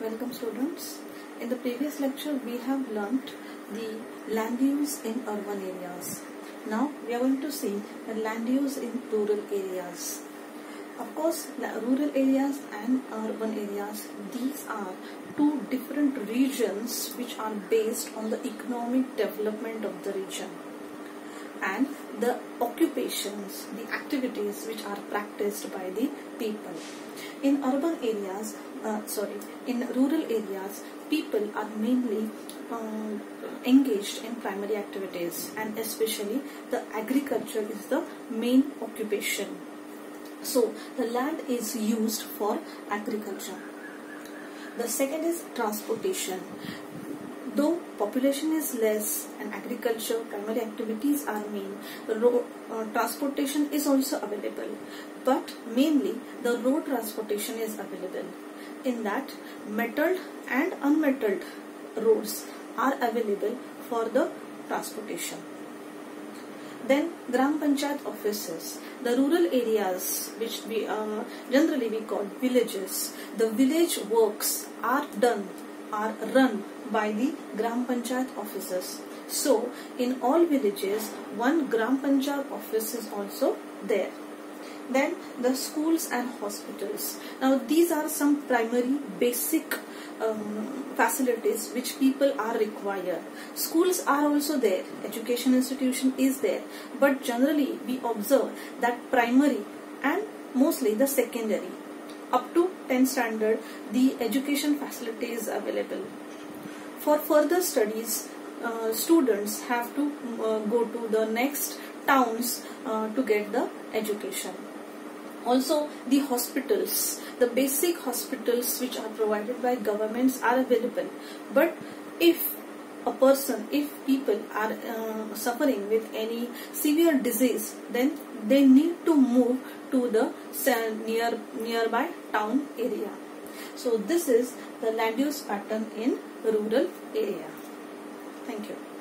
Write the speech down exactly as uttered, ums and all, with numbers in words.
Welcome students. In the previous lecture we have learnt the land use in urban areas. Now we are going to see the land use in rural areas. Of course, rural areas and urban areas, these are two different regions which are based on the economic development of the region and the occupations, the activities which are practiced by the people. In urban areas, uh, sorry, in rural areas, people are mainly um, engaged in primary activities, and especially the agriculture is the main occupation. So the land is used for agriculture. The second is transportation. Though population is less and agriculture, primary activities are main, the road uh, transportation is also available, but mainly the road transportation is available. In that, metalled and unmetalled roads are available for the transportation. Then Gram Panchayat offices, the rural areas which we uh, generally we call villages, the village works are done, are run by the Gram Panchayat offices. So in all villages, one Gram Panchayat office is also there. Then the schools and hospitals. Now these are some primary basic um, facilities which people are required. Schools are also there, education institution is there, but generally we observe that primary and mostly the secondary. Up to tenth standard, the education facility is available. For further studies, uh, students have to uh, go to the next towns uh, to get the education. Also, the hospitals, the basic hospitals which are provided by governments are available. But if a person, if people are uh, suffering with any severe disease, then they need to move to the near nearby town area. So this is the land use pattern in rural area. Thank you.